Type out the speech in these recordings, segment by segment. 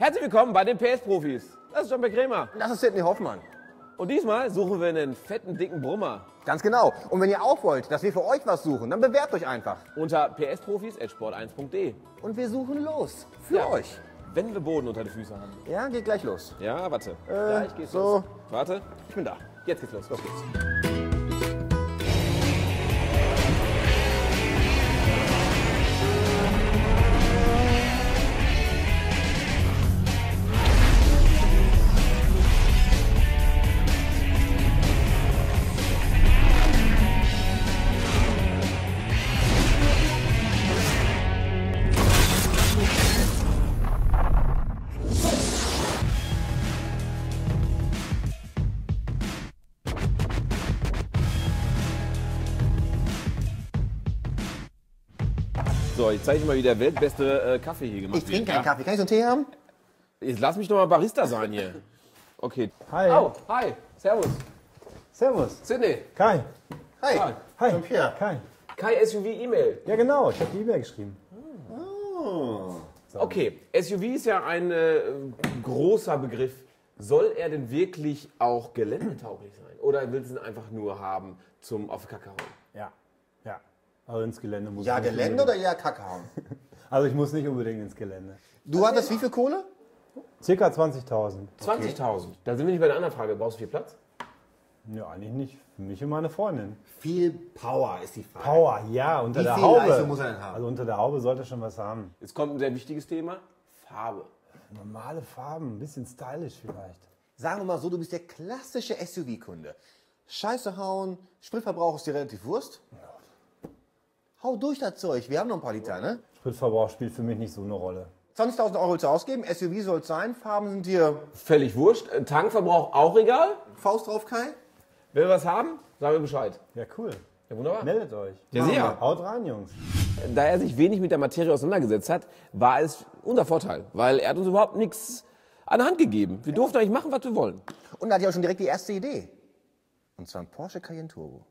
Herzlich willkommen bei den PS-Profis. Das ist Jean-Pierre Krämer. Das ist Sidney Hoffmann. Und diesmal suchen wir einen fetten, dicken Brummer. Ganz genau. Und wenn ihr auch wollt, dass wir für euch was suchen, dann bewerbt euch einfach. Unter psprofis@sport1.de. Und wir suchen los. Für euch. Wenn wir Boden unter den Füßen haben. Ja, geht gleich los. Ja, warte. Gleich geht's so. los. Warte, ich bin da. Jetzt geht's los. Los geht's. So, ich zeige dir mal, wie der weltbeste Kaffee hier gemacht Ich wird. trinke keinen Kaffee. Kann ich so einen Tee haben? Jetzt lass mich doch mal Barista sein hier. Okay. Hi. Oh, hi. Servus. Servus. Sidney. Kai. Hi. Hi. Jean-Pierre. Kai. Kai SUV E-Mail. Ja genau, ich habe die E-Mail geschrieben. Okay, SUV ist ja ein großer Begriff. Soll er denn wirklich auch geländetauglich sein? Oder willst du ihn einfach nur haben zum auf die Kacke hauen? Ja. Ja. Also ins Gelände muss Ja, ich nicht Gelände oder unbedingt. ja Kacke hauen? Also ich muss nicht unbedingt ins Gelände. Du hattest wie viel Kohle? Circa 20.000. 20.000. Da sind wir nicht bei der anderen Frage. Brauchst du viel Platz? Ja, eigentlich nicht. Für mich und meine Freundin. Viel Power ist die Frage. Power, ja, unter Wie der viel Haube. Leistung muss er denn haben? Also unter der Haube sollte er schon was haben. Jetzt kommt ein sehr wichtiges Thema. Farbe. Normale Farben, ein bisschen stylisch vielleicht. Sagen wir mal so, du bist der klassische SUV-Kunde. Scheiße hauen, Spritverbrauch ist dir relativ Wurst. Hau durch das Zeug, wir haben noch ein paar Liter, ne? Spritverbrauch spielt für mich nicht so eine Rolle. 20.000 Euro willst du ausgeben, SUV soll es sein, Farben sind dir Völlig wurscht. Tankverbrauch auch egal. Faust drauf, Kai. Wenn wir was haben, sagen wir Bescheid. Ja, cool. Ja, wunderbar. Meldet euch. Ja, sehr. Haut rein, Jungs. Da er sich wenig mit der Materie auseinandergesetzt hat, war es unser Vorteil. Weil er hat uns überhaupt nichts an der Hand gegeben. Wir durften eigentlich machen, was wir wollen. Und da hat ja auch schon direkt die erste Idee. Und zwar ein Porsche Cayenne Turbo.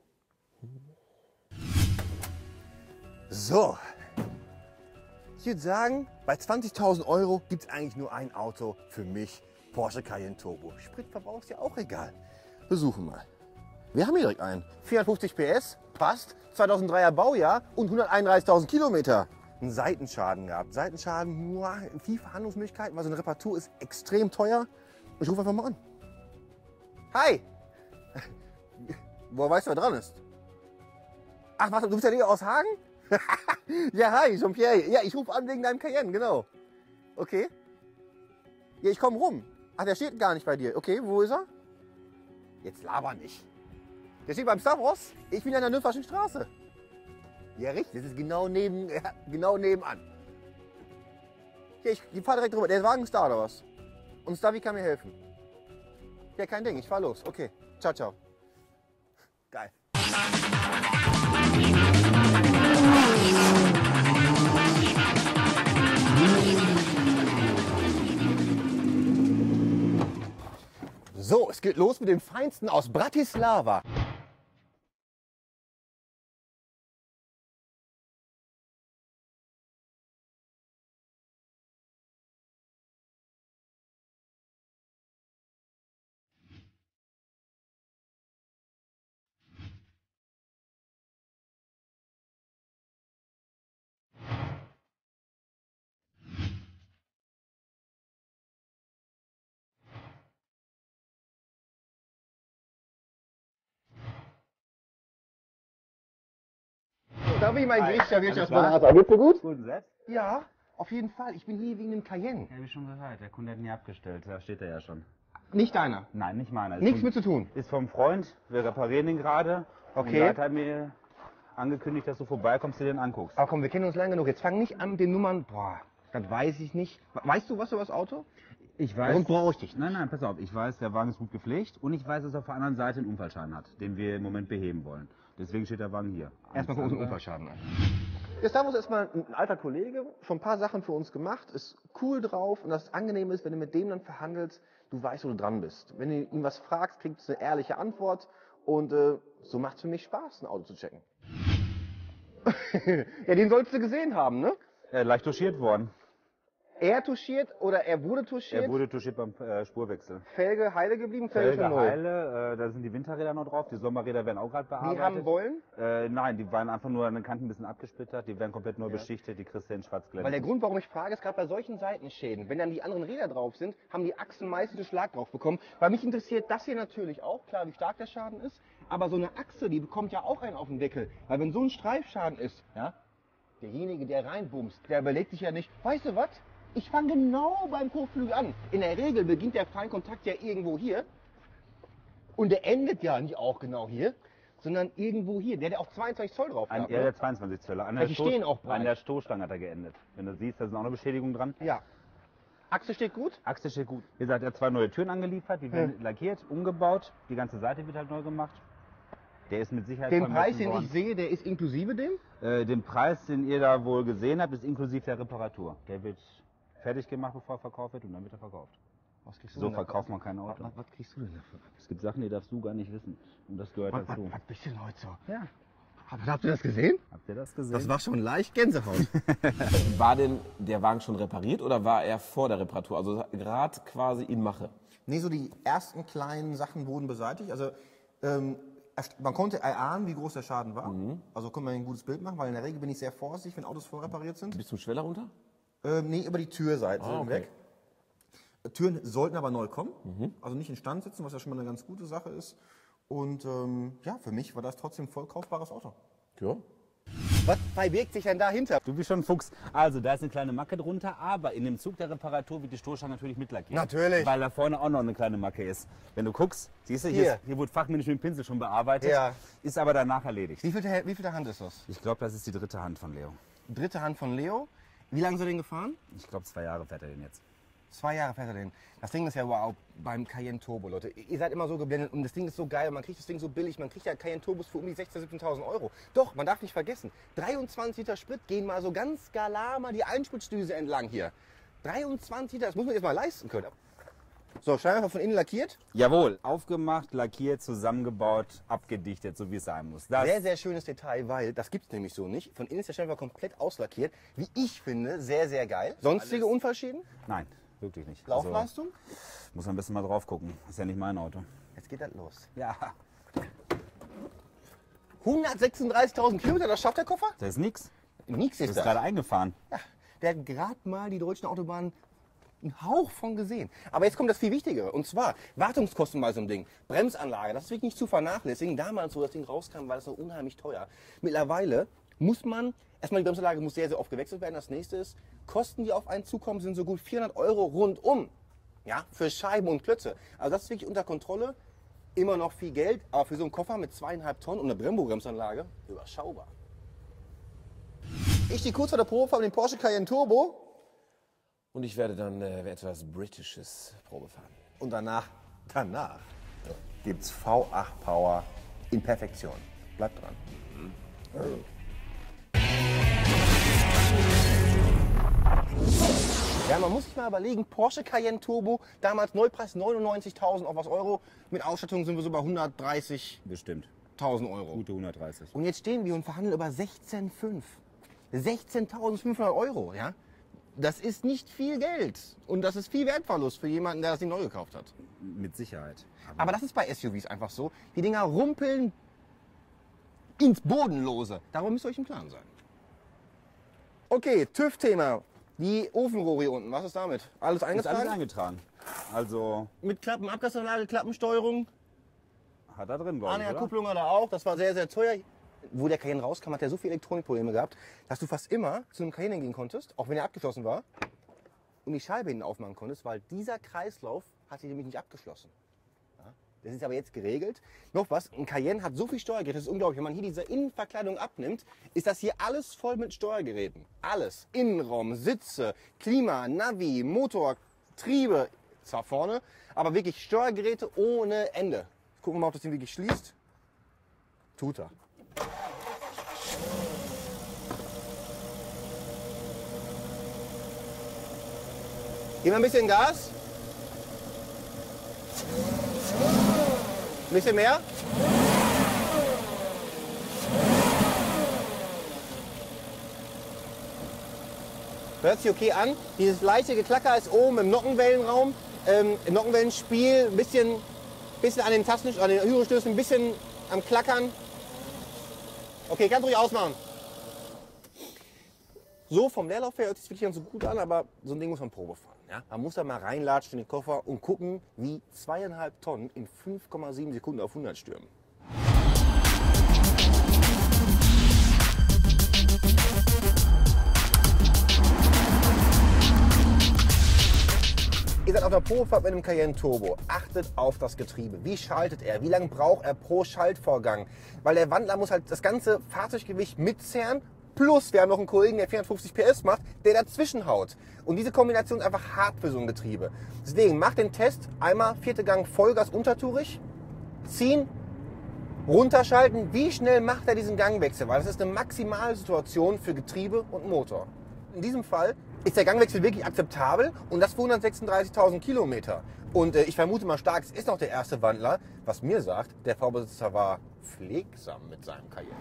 So. Ich würde sagen, bei 20.000 Euro gibt es eigentlich nur ein Auto für mich. Porsche Cayenne Turbo. Spritverbrauch ist ja auch egal. Besuchen mal. Wir haben hier direkt einen. 450 PS, passt. 2003er Baujahr und 131.000 Kilometer. Einen Seitenschaden gehabt. Seitenschaden, nur viel Verhandlungsmöglichkeiten, weil so eine Reparatur ist extrem teuer. Ich rufe einfach mal an. Hi! Woher weißt du, wer dran ist? Ach, warte, du bist ja Leo aus Hagen? Ja, hi, Jean-Pierre. Ja, ich rufe an wegen deinem Cayenne, genau. Okay. Ja, ich komme rum. Ach, der steht gar nicht bei dir. Okay, wo ist er? Jetzt laber nicht. Der steht beim Stavros. Ich bin an der Nürnbergschen Straße. Ja, richtig. Das ist genau nebenan. Ja, ich fahr direkt drüber. Der Wagen ist da, oder was? Und Stavi kann mir helfen. Ja, kein Ding. Ich fahr los. Okay. Ciao, ciao. Geil. So, es geht los mit dem Feinsten aus Bratislava. Darf ich mein Gericht der Wirtschaftsberater? Geht's dir gut? Gut, selbst? Ja, auf jeden Fall. Ich bin hier wegen dem Cayenne. Ja, habe ich schon gehört. Der Kunde hat nie abgestellt. Da steht er ja schon. Nicht deiner. Nein, nicht meiner. Ist Nichts vom- mit zu tun. Ist vom Freund. Wir reparieren ihn gerade. Okay. Und der hat mir angekündigt, dass du vorbeikommst, dir den anguckst. Aber komm, wir kennen uns lange genug. Jetzt fang nicht an mit den Nummern. Boah, das weiß ich nicht. Weißt du was über das Auto? Ich weiß. Warum brauche ich dich? Nein, nein, pass auf. Ich weiß, der Wagen ist gut gepflegt und ich weiß, dass er auf der anderen Seite einen Unfallschaden hat, den wir im Moment beheben wollen. Deswegen steht der Wagen hier. Erstmal gucken wir uns den Unfallschaden an. Der Stavros ist erstmal ein alter Kollege, schon ein paar Sachen für uns gemacht, ist cool drauf und das Angenehme ist, wenn du mit dem dann verhandelst, du weißt, wo du dran bist. Wenn du ihn was fragst, kriegst du eine ehrliche Antwort und so macht es für mich Spaß, ein Auto zu checken. Ja, den sollst du gesehen haben, ne? Leicht touchiert worden. Er touchiert oder er wurde touchiert? Er wurde touchiert beim Spurwechsel. Felge heile geblieben? Felge schon neu? heile, da sind die Winterräder noch drauf, die Sommerräder werden auch gerade bearbeitet. Die haben Beulen? Nein, die waren einfach nur an den Kanten ein bisschen abgesplittert, die werden komplett neu beschichtet, die kriegst du in schwarz glänzend. Weil der Grund, warum ich frage, ist gerade bei solchen Seitenschäden, wenn dann die anderen Räder drauf sind, haben die Achsen meistens einen Schlag drauf bekommen. Weil mich interessiert das hier natürlich auch, klar, wie stark der Schaden ist, aber so eine Achse, die bekommt ja auch einen auf den Deckel. Weil wenn so ein Streifschaden ist, ja, derjenige, der reinbumst, der überlegt sich ja nicht, weißt du was? Ich fange genau beim Kotflügel an. In der Regel beginnt der Feinkontakt ja irgendwo hier. Und der endet ja nicht auch genau hier, sondern irgendwo hier. Der auch 22 Zoll drauf hat. Der 22 Zöller. Die stehen auch breit. An der Stoßstange hat er geendet. Wenn du siehst, da sind auch noch Beschädigungen dran. Ja. Achse steht gut? Achse steht gut. Wie gesagt, er hat 2 neue Türen angeliefert, die werden lackiert, umgebaut. Die ganze Seite wird halt neu gemacht. Der ist mit Sicherheit Den Preis, den ich sehe, der ist inklusive dem? Den Preis, den ihr da wohl gesehen habt, ist inklusive der Reparatur. Der wird fertig gemacht, bevor er verkauft wird, und dann wird er verkauft. Was kriegst du So denn verkauft man kein Auto. Was kriegst du denn dafür? Es gibt Sachen, die darfst du gar nicht wissen. Und das gehört dazu. Was bist du denn heute so? Ja. Habt ihr das gesehen? Habt ihr das gesehen? Das war schon leicht Gänsehaut. War denn der Wagen schon repariert oder war er vor der Reparatur? Also gerade quasi in Mache. Nee, so die ersten kleinen Sachen wurden beseitigt. Also man konnte erahnen, wie groß der Schaden war. Also konnte man ein gutes Bild machen, weil in der Regel bin ich sehr vorsichtig, wenn Autos vorrepariert sind. Bis zum Schweller runter? Nee, über die Türseite okay. weg. Türen sollten aber neu kommen, also nicht instand sitzen, was ja schon mal eine ganz gute Sache ist. Und ja, für mich war das trotzdem ein voll kaufbares Auto. Ja. Was verbirgt sich denn dahinter? Du bist schon ein Fuchs. Also, da ist eine kleine Macke drunter, aber in dem Zug der Reparatur wird die Stoßstange natürlich mitlackiert. Natürlich. Weil da vorne auch noch eine kleine Macke ist. Wenn du guckst, siehst du, hier wurde fachmännisch mit dem Pinsel schon bearbeitet, ist aber danach erledigt. Wie viel Hand ist das? Ich glaube, das ist die 3. Hand von Leo. 3. Hand von Leo. Wie lange ist er den gefahren? Ich glaube, 2 Jahre fährt er den jetzt. 2 Jahre fährt er den. Das Ding ist ja wow beim Cayenne Turbo, Leute. Ihr seid immer so geblendet und das Ding ist so geil. Man kriegt das Ding so billig. Man kriegt ja Cayenne Turbos für um die 16.000, 17.000 Euro. Doch, man darf nicht vergessen, 23 Liter Sprit gehen mal so ganz galant mal die Einspritzdüse entlang hier. 23 Liter, das muss man jetzt mal leisten können. So, Scheinwerfer von innen lackiert. Jawohl. Aufgemacht, lackiert, zusammengebaut, abgedichtet, so wie es sein muss. Das Sehr, sehr schönes Detail, weil das gibt es nämlich so nicht. Von innen ist der Scheinwerfer komplett auslackiert. Wie ich finde, sehr, sehr geil. Sonstige Unfallschäden? Nein, wirklich nicht. Laufleistung? Also, muss man ein bisschen mal drauf gucken. Ist ja nicht mein Auto. Jetzt geht das los. Ja. 136.000 Kilometer, das schafft der Koffer? Das ist nix. Nix Du ist bist das. gerade eingefahren. Ja, der hat gerade mal die deutschen Autobahnen einen Hauch von gesehen. Aber jetzt kommt das viel Wichtigere. Und zwar Wartungskosten bei so einem Ding. Bremsanlage, das ist wirklich nicht zu vernachlässigen. Damals, wo das Ding rauskam, war das noch unheimlich teuer. Mittlerweile muss man, erstmal die Bremsanlage muss sehr, sehr oft gewechselt werden. Das nächste ist, Kosten, die auf einen zukommen, sind so gut 400 Euro rundum. Ja, für Scheiben und Klötze. Also das ist wirklich unter Kontrolle. Immer noch viel Geld, aber für so einen Koffer mit 2,5 Tonnen und eine Brembo-Bremsanlage überschaubar. Ich stehe kurz vor der Probefahrt mit dem Porsche Cayenne Turbo. Und ich werde dann etwas Britisches Probe fahren. Und danach gibt's V8 Power in Perfektion. Bleibt dran. Ja, man muss sich mal überlegen, Porsche Cayenne Turbo, damals Neupreis 99.000 auf was Euro. Mit Ausstattung sind wir so bei 130.000 Bestimmt. Euro. Gute 130. Und jetzt stehen wir und verhandeln über 16,5. 16.500 Euro, ja? Das ist nicht viel Geld. Und das ist viel Wertverlust für jemanden, der das Ding neu gekauft hat. Mit Sicherheit. Aber das ist bei SUVs einfach so. Die Dinger rumpeln ins Bodenlose. Darum müsst ihr euch im Klaren sein. Okay, TÜV-Thema. Die Ofenrohre hier unten, was ist damit? Alles Ist eingetragen? alles eingetragen. Also Mit Klappen, Abgasanlage, Klappensteuerung. hat er drin, glaube ich, oder? Anhängerkupplung hat er auch. Das war sehr, sehr teuer. Wo der Cayenne rauskam, hat er so viele Elektronikprobleme gehabt, dass du fast immer zu einem Cayenne gehen konntest, auch wenn er abgeschlossen war, und die Scheibe hinten aufmachen konntest, weil dieser Kreislauf hat sich nämlich nicht abgeschlossen. Ja? Das ist aber jetzt geregelt. Noch was, ein Cayenne hat so viel Steuergeräte, das ist unglaublich. Wenn man hier diese Innenverkleidung abnimmt, ist das hier alles voll mit Steuergeräten. Alles. Innenraum, Sitze, Klima, Navi, Motor, Triebe, zwar vorne, aber wirklich Steuergeräte ohne Ende. Gucken wir mal, ob das Ding wirklich schließt. Tut er. Gib mal ein bisschen Gas. Ein bisschen mehr. Hört sich okay an. Dieses leichte Geklacker ist oben im Nockenwellenraum, im Nockenwellenspiel, ein bisschen an den Tasten, an den Hürenstößen, ein bisschen am Klackern. Okay, kannst ruhig ausmachen. So, vom Leerlauf her hört sich wirklich so gut an, aber so ein Ding muss man Probe fahren. Ja? Man muss da mal reinlatschen in den Koffer und gucken, wie 2,5 Tonnen in 5,7 Sekunden auf 100 stürmen. Ihr seid auf der Probefahrt mit einem Cayenne Turbo. Achtet auf das Getriebe. Wie schaltet er? Wie lange braucht er pro Schaltvorgang? Weil der Wandler muss halt das ganze Fahrzeuggewicht mitzehren. Plus, wir haben noch einen Kollegen, der 450 PS macht, der dazwischen haut. Und diese Kombination ist einfach hart für so ein Getriebe. Deswegen macht den Test. Einmal 4. Gang Vollgas untertourig. Ziehen. Runterschalten. Wie schnell macht er diesen Gangwechsel? Weil das ist eine Maximalsituation für Getriebe und Motor. In diesem Fall ist der Gangwechsel wirklich akzeptabel und das für 136.000 Kilometer. Und ich vermute mal stark, es ist noch der erste Wandler, was mir sagt, der Vorbesitzer war pflegsam mit seinem Cayenne.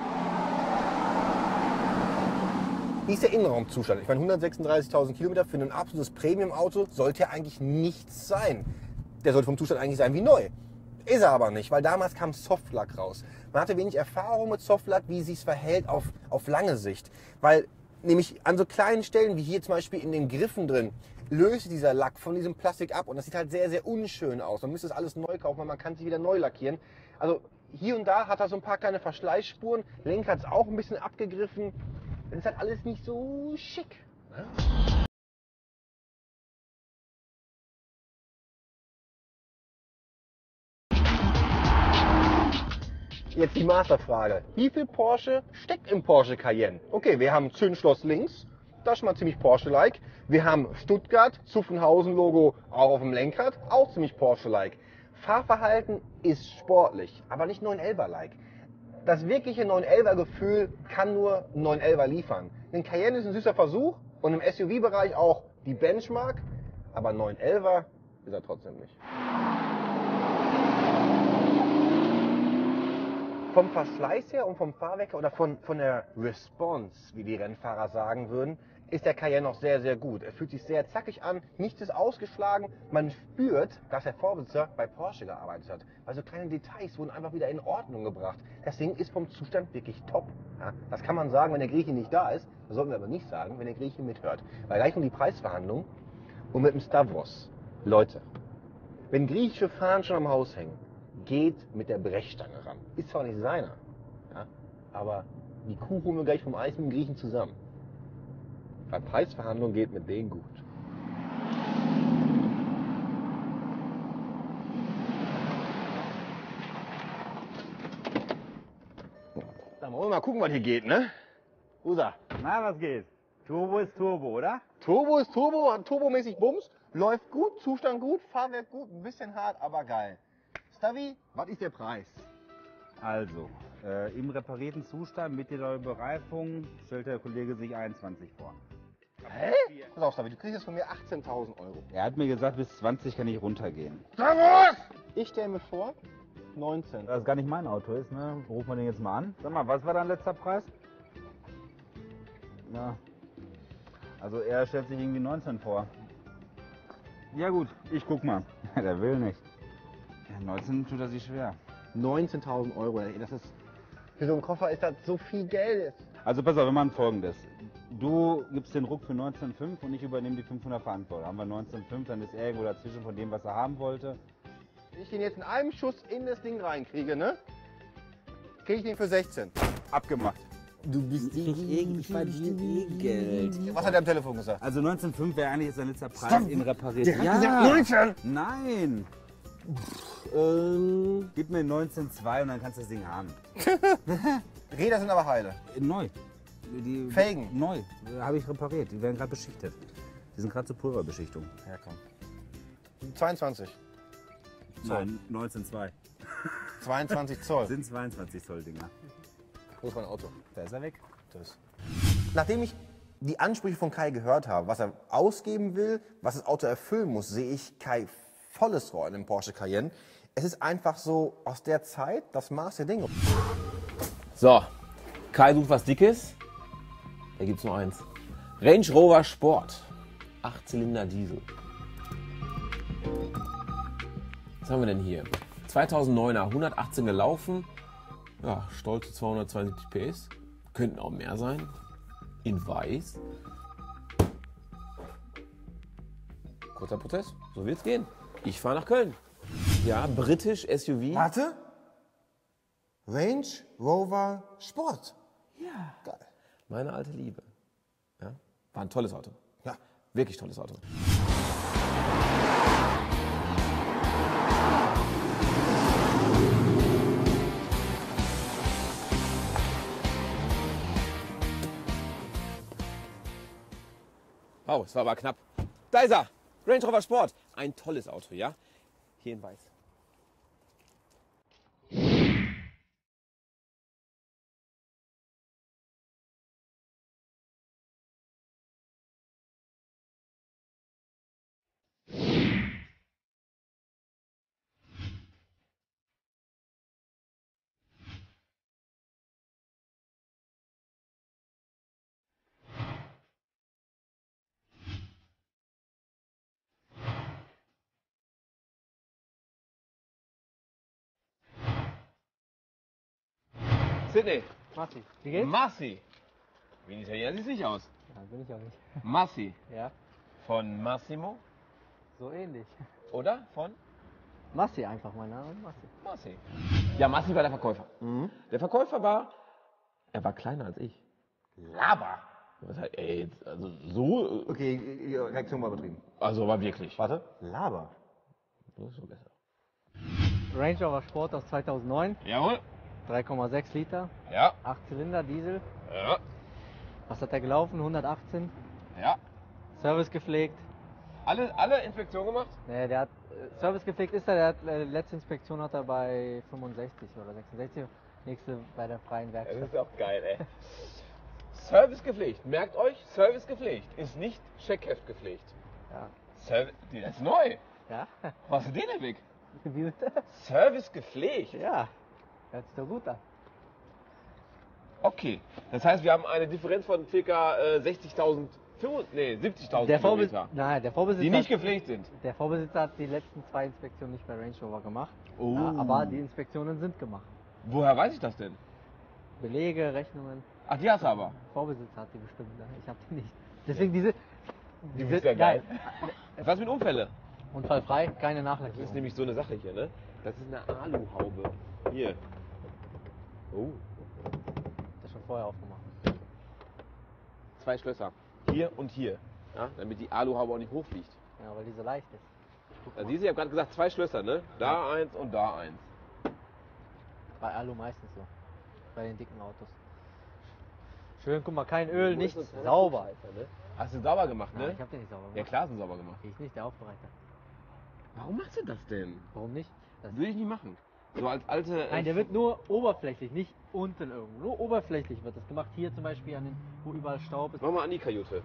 Wie ist der Innenraumzustand? Ich meine, 136.000 Kilometer für ein absolutes Premium-Auto sollte ja eigentlich nichts sein. Der sollte vom Zustand eigentlich sein wie neu. Ist er aber nicht, weil damals kam Softlack raus. Man hatte wenig Erfahrung mit Softlack, wie es sich verhält auf lange Sicht. Weil nämlich an so kleinen Stellen wie hier zum Beispiel in den Griffen drin löst dieser Lack von diesem Plastik ab und das sieht halt sehr, sehr unschön aus. Man müsste das alles neu kaufen, weil man kann sich wieder neu lackieren. Also hier und da hat er so ein paar kleine Verschleißspuren. Lenkrad ist auch ein bisschen abgegriffen. Das ist halt alles nicht so schick. Ne? Jetzt die Masterfrage. Wie viel Porsche steckt im Porsche Cayenne? Okay, wir haben Zündschloss links. Das ist schon mal ziemlich Porsche-like. Wir haben Stuttgart, Zuffenhausen-Logo auch auf dem Lenkrad. Auch ziemlich Porsche-like. Fahrverhalten ist sportlich, aber nicht 911er-like. Das wirkliche 911er-Gefühl kann nur ein 911er liefern. Ein Cayenne ist ein süßer Versuch und im SUV-Bereich auch die Benchmark, aber 911er ist er trotzdem nicht. Vom Verschleiß her und vom Fahrwerk oder von der Response, wie die Rennfahrer sagen würden, ist der Cayenne noch sehr, sehr gut. Er fühlt sich sehr zackig an, nichts ist ausgeschlagen. Man spürt, dass der Vorbesitzer bei Porsche gearbeitet hat. Also kleine Details wurden einfach wieder in Ordnung gebracht. Das Ding ist vom Zustand wirklich top. Ja, das kann man sagen, wenn der Grieche nicht da ist. Das sollten wir aber nicht sagen, wenn der Grieche mithört. Weil gleich um die Preisverhandlung und mit dem Stavros. Leute, wenn griechische Fahnen schon am Haus hängen, geht mit der Brechstange ran. Ist zwar nicht seiner, ja, aber die Kuh holen wir gleich vom Eis mit dem Griechen zusammen. Weil Preisverhandlung geht mit denen gut. Dann wollen wir mal gucken, was hier geht, ne? Usa. Na, was geht? Turbo ist Turbo, oder? Turbo ist Turbo, hat turbomäßig Bums, läuft gut, Zustand gut, Fahrwerk gut, ein bisschen hart, aber geil. Stavi, was ist der Preis? Also, im reparierten Zustand mit der neuen Bereifung stellt der Kollege sich 21 vor. Hä? Pass auf, Stavi, du kriegst jetzt von mir 18.000 Euro. Er hat mir gesagt, bis 20 kann ich runtergehen. Servus! Ich stelle mir vor, 19. Das gar nicht mein Auto ist, ne? Rufen wir den jetzt mal an. Sag mal, was war dein letzter Preis? Ja. Also er stellt sich irgendwie 19 vor. Ja gut, ich guck mal. Der will nicht. Ja, 19 tut er sich schwer. 19.000 Euro, das ist, für so einen Koffer ist das so viel Geld. Also pass auf, wir machen Folgendes. Du gibst den Ruck für 19,5 und ich übernehme die 500 Verantwortung. Haben wir 19,5, dann ist er irgendwo dazwischen von dem, was er haben wollte. Wenn ich den jetzt in einem Schuss in das Ding reinkriege, ne? Kriege ich den für 16. Abgemacht. Du bist ich verdiene Geld. Was hat er am Telefon gesagt? Also 19,5 wäre eigentlich sein letzter Preis in repariert. Der hat gesagt 19! Nein! Gib mir 19,2 und dann kannst du das Ding haben. Räder sind aber heile. Neu. Die Felgen? Neu. Habe ich repariert. Die werden gerade beschichtet. Die sind gerade zur Pulverbeschichtung. Ja, komm. 22. Nein, 19,2. 22 Zoll. Sind 22 Zoll Dinger. Wo ist mein Auto? Da ist er weg. Das. Nachdem ich die Ansprüche von Kai gehört habe, was er ausgeben will, was das Auto erfüllen muss, sehe ich Kai volles Rohr in dem Porsche Cayenne. Es ist einfach so aus der Zeit das Maß der Dinge. So, Kai sucht was Dickes. Da gibt's nur eins. Range Rover Sport. 8-Zylinder Diesel. Was haben wir denn hier? 2009er, 118 gelaufen. Ja, stolze 272 PS. Könnten auch mehr sein. In weiß. Kurzer Prozess, so wird's gehen. Ich fahre nach Köln. Ja, britisch SUV. Warte. Range Rover Sport. Ja. Geil. Meine alte Liebe. Ja, war ein tolles Auto. Ja. Wirklich tolles Auto. Oh, es war aber knapp. Da ist er! Range Rover Sport. Ein tolles Auto, ja? Hier in weiß. Sydney. Massi. Wie geht's? Massi. Wie ein Italiener sieht es nicht aus. Ja, bin ich auch nicht. Massi. Ja, Von Massimo. so ähnlich. Oder? Von Massi einfach, mein Name ist Massi. Massi. Ja, Massi war der Verkäufer. Der Verkäufer war, er war kleiner als ich. Laber. Was heißt, ey, jetzt, also so, Okay, Reaktion war übertrieben. also war wirklich. Warte. Laber. So ist schon besser. Range Rover Sport aus 2009, Jawohl. 3,6 Liter, Ja. 8 Zylinder, Diesel. Ja. Was hat der gelaufen? 118. Ja. Service gepflegt. Alle Inspektionen gemacht? Nee, der hat Service gepflegt ist er, der hat letzte Inspektion hat er bei 65 oder 66. Nächste bei der freien Das Werkstatt. ist auch geil, ey. Service gepflegt. Merkt euch, Service gepflegt. Ist nicht Checkheft gepflegt. Ja. Service, das ist neu. Ja? Was ist denn weg? Wie bitte? Service gepflegt. Ja. Hört sich doch gut an. Okay. Das heißt, wir haben eine Differenz von ca. 60.000, 70.000 Der Kilometer, Nein, der Vorbesitzer. die nicht gepflegt sind. Der Vorbesitzer hat die letzten 2 Inspektionen nicht bei Range Rover gemacht. Oh. Ja, aber die Inspektionen sind gemacht. Woher weiß ich das denn? Belege, Rechnungen. Ach, die hast du aber. Vorbesitzer hat die bestimmt. Ne? Ich habe die nicht. Deswegen diese. Du bist ja geil. Was mit Unfälle? Unfallfrei, keine Das Nachlackierung. ist nämlich so eine Sache hier, ne? Das ist eine Aluhaube. Hier. Oh. Das schon vorher aufgemacht. 2 Schlösser. Hier und hier. Ja, damit die Aluhaube auch nicht hochfliegt. Ja, weil die so leicht ist. Also siehst du, ich habe gerade gesagt 2 Schlösser, ne? Da eins und da eins. Bei Alu meistens so. Bei den dicken Autos. Schön, guck mal, kein Öl, nichts. Sauber. Ne? Hast du sauber gemacht, Nein, ne? ich hab den nicht sauber gemacht. Ja klar, sind sauber gemacht. Ich nicht, der Aufbereiter. Warum machst du das denn? Warum nicht? Das Würde ich nicht machen. So als alte. Nein, der wird nur oberflächlich, nicht unten irgendwo. Nur oberflächlich wird das gemacht. Hier zum Beispiel, an den, wo überall Staub ist. Mach mal an die Kajüte.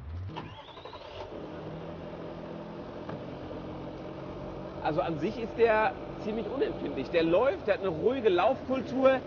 Also an sich ist der ziemlich unempfindlich. Der läuft, der hat eine ruhige Laufkultur.